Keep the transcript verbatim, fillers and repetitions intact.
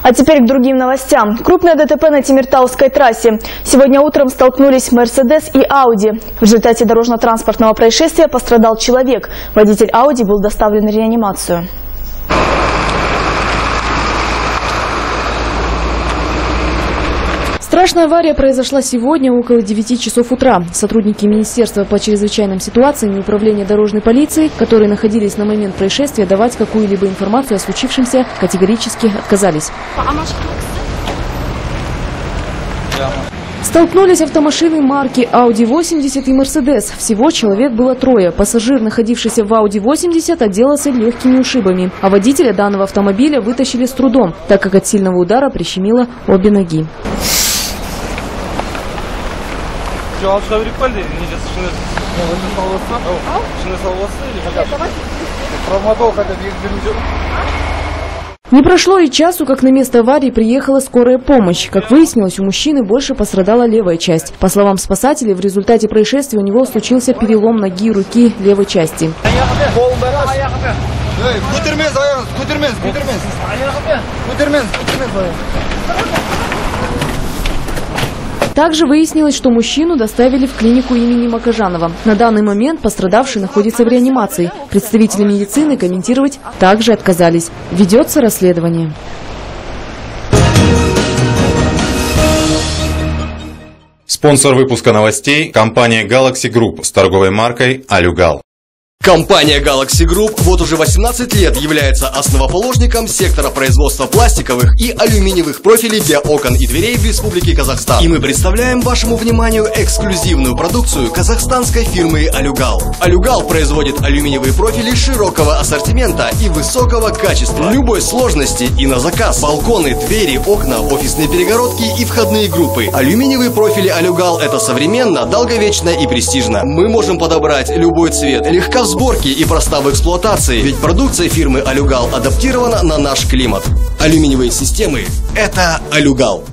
А теперь к другим новостям. Крупное ДТП на Темиртауской трассе. Сегодня утром столкнулись Мерседес и Ауди. В результате дорожно-транспортного происшествия пострадал человек. Водитель Ауди был доставлен в реанимацию. Страшная авария произошла сегодня около девяти часов утра. Сотрудники Министерства по чрезвычайным ситуациям и Управления дорожной полиции, которые находились на момент происшествия, давать какую-либо информацию о случившемся категорически отказались. Столкнулись автомашины марки Ауди восемьдесят и Мерседес. Всего человек было трое. Пассажир, находившийся в Ауди восемьдесят, отделался легкими ушибами, а водителя данного автомобиля вытащили с трудом, так как от сильного удара прищемило обе ноги. Не прошло и часу, как на место аварии приехала скорая помощь. Как выяснилось, у мужчины больше пострадала левая часть. По словам спасателей, в результате происшествия у него случился перелом ноги и руки левой части. Также выяснилось, что мужчину доставили в клинику имени Макажанова. На данный момент пострадавший находится в реанимации. Представители медицины комментировать также отказались. Ведется расследование. Спонсор выпуска новостей – компания Galaxy Group с торговой маркой «Алюгал». Компания Galaxy Group вот уже восемнадцать лет является основоположником сектора производства пластиковых и алюминиевых профилей для окон и дверей в Республике Казахстан. И мы представляем вашему вниманию эксклюзивную продукцию казахстанской фирмы «Алюгал». «Алюгал» производит алюминиевые профили широкого ассортимента и высокого качества, любой сложности и на заказ. Балконы, двери, окна, офисные перегородки и входные группы. Алюминиевые профили «Алюгал» — это современно, долговечно и престижно. Мы можем подобрать любой цвет, легко в сборке и проста в эксплуатации, ведь продукция фирмы «Алюгал» адаптирована на наш климат. Алюминиевые системы – это «Алюгал».